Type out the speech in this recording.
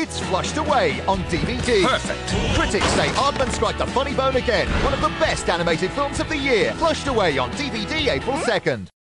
It's Flushed Away on DVD. Perfect. Critics say Aardman strike the funny bone again. One of the best animated films of the year. Flushed Away on DVD April 2nd.